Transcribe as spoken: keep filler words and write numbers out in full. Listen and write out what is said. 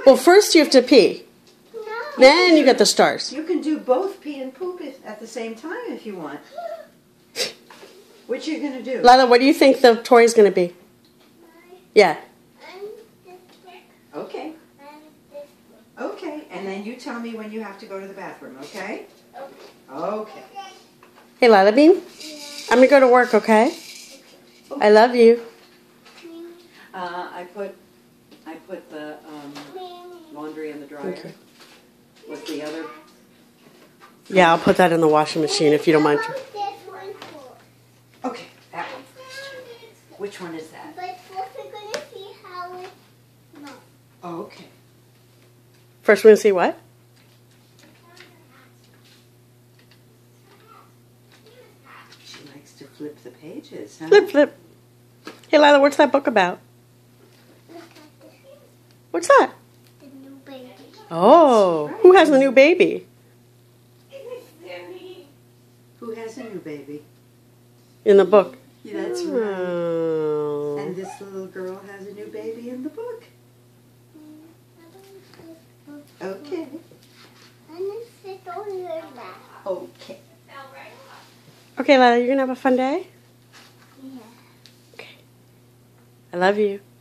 Well, first you have to pee. No. Then you get the stars. You can do both pee and poop at the same time if you want. What you gonna do? Lila, what do you think the toy is going to be? Yeah. Okay. Okay, and then you tell me when you have to go to the bathroom, okay? Okay. Hey, Lila Bean, I'm going to go to work, okay? I love you. Uh, I put I put the um, laundry in the dryer. Okay. With the other. Yeah, I'll put that in the washing machine if you don't mind. Okay, that one first. Which one is that? But first we're going to see how it no. Oh, okay. First we're going to see what? She likes to flip the pages, huh? Flip, flip. Hey, Lila, what's that book about? Look at this. What's that? The new baby. Oh, who has a new baby? Who has a new baby? In the book. Yeah, that's right. Oh. And this little girl has a new baby in the book. Okay. And then sit on your lap. Okay. Okay, Lila, you're going to have a fun day? Yeah. Okay. I love you.